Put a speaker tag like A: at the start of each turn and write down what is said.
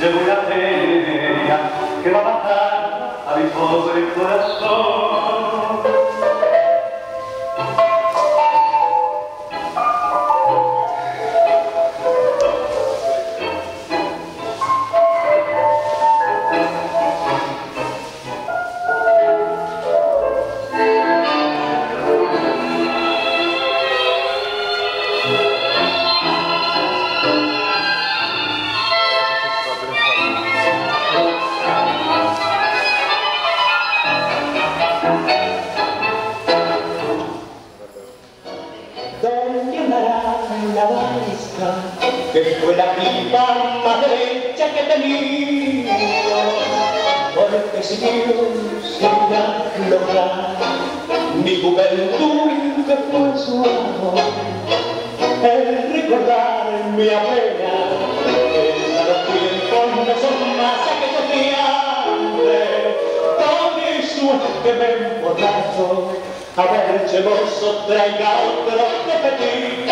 A: de buena feria que va a matar a mi pobre corazón.
B: La valija, que fue la pipa más derecha que tenía, porque si Dios quería lograr mi juventud que fue su amor, el recordar mi abuela, que los tiempos no son más aquellos días, con eso es que me emborracho, a ver, chemoso, traiga otro repetir.